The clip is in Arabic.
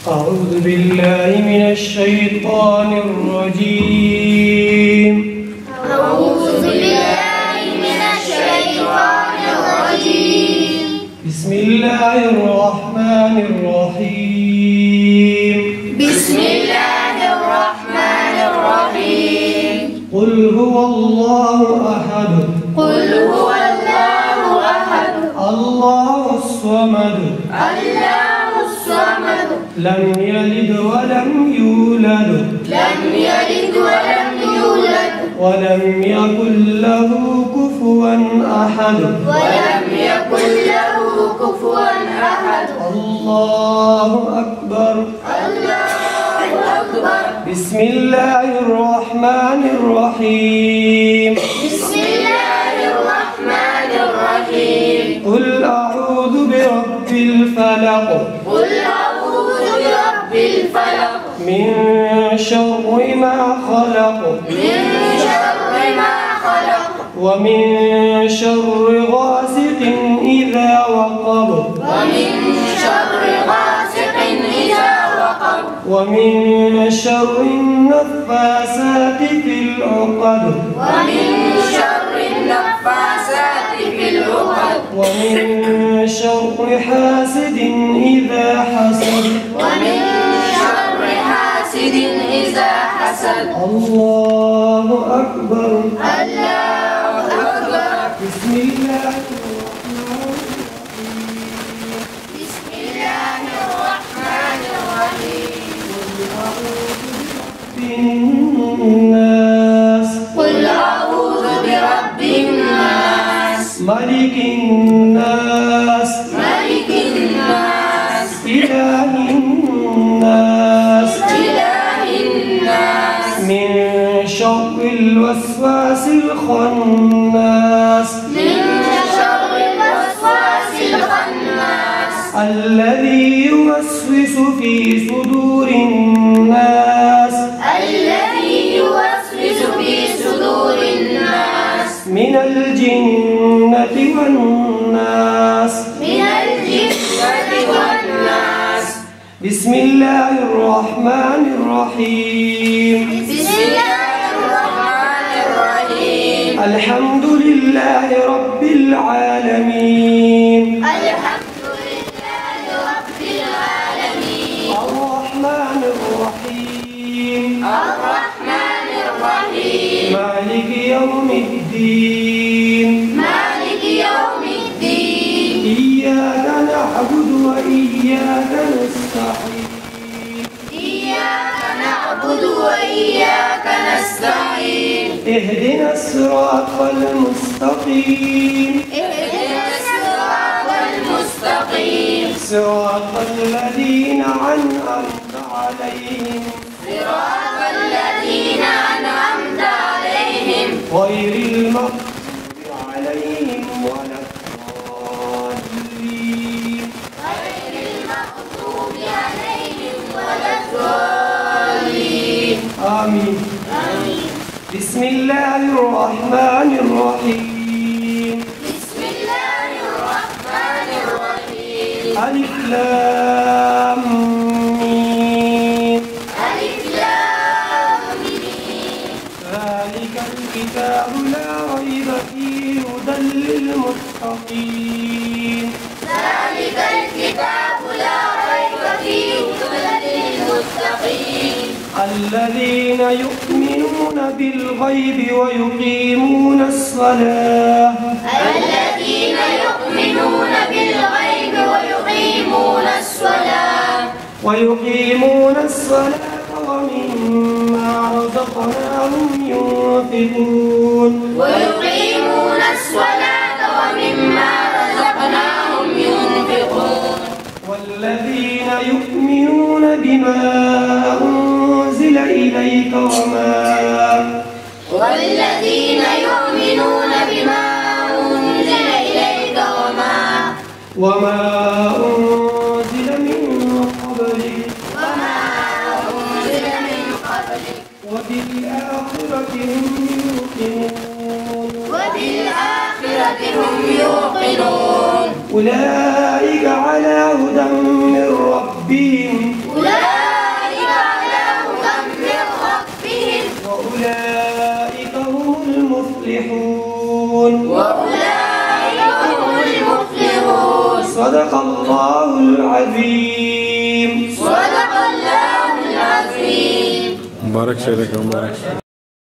أعوذ بالله من الشيطان الرجيم. أعوذ بالله من الشيطان الرجيم. بسم الله الرحمن الرحيم. بسم الله الرحمن الرحيم. قل هو الله أحد. قل هو الله أحد. الله الصمد. الله الصمد. لم يلد ولم يولد. لم يلد ولم يولد. ولم يكن له كفوا أحد. ولم يكن له كفوا أحد. الله أكبر. الله أكبر. بسم الله الرحمن الرحيم. بسم الله الرحمن الرحيم. قل أعوذ برب الفلق. قل أعوذ برب الفلق. من شر ما خلق. من شر ما خلق. ومن شر غاسق إذا وقب. ومن شر غاسق إذا وقب. ومن شر النفاثات في العقد. ومن شر النفاثات في العقد. ومن شر حاسد إذا حسد. ومن شر حاسد إذا حسد. الله أكبر. الله أكبر. بسم الله الرحمن الرحيم. بسم الله الرحمن الرحيم. الناس. قل أعوذ برب الناس. ملك الناس. ملك الناس. إله الناس. إله الناس. من شر الوسواس الخناس. من شر الوسواس الخناس. الذي يوسوس في صدور الناس. الذي يوسوس في صدور الناس. من الجنة والناس. من الجنة والناس. بسم الله الرحمن الرحيم. بسم الله الرحمن الرحيم. الحمد لله رب العالمين. الحمد لله رب العالمين. الرحمن الرحيم. الرحمن الرحيم. مالك يوم الدين. مالك يوم الدين. إياك نعبد وإياك نستعين. إياك نعبد وإياك نستعين. اهدنا الصراط المستقيم. اهدنا الصراط المستقيم. صراط الذين أنعمت عليهم صراط الذين أنعمت عليهم غير المغضوب عليهم ولا الضالين. غير المغضوب عليهم ولا الضالين. آمين. آمين. بسم الله الرحمن الرحيم. بسم الله الرحمن الرحيم. ألف لام ميم. ألف لام ميم. ذلك الكتاب لا ريب فيه هدى للمتقين. ذلك الكتاب لا ريب فيه هدى للمتقين. الذين يؤمنون بالغيب ويقيمون الصلاة. الذين يؤمنون بالغيب ويقيمون الصلاة ومما رزقناهم ينفقون. ويقيمون الصلاة ومما رزقناهم ينفقون. والذين يؤمنون بما أنزل إليك والذين يؤمنون بما أنزل إليك وما أنزل من قبلك وبالآخرة هم يوقنون. أولئك على هدى من ربهم. صدق الله العظيم. صدق الله العظيم. مبارك شيخك مبارك.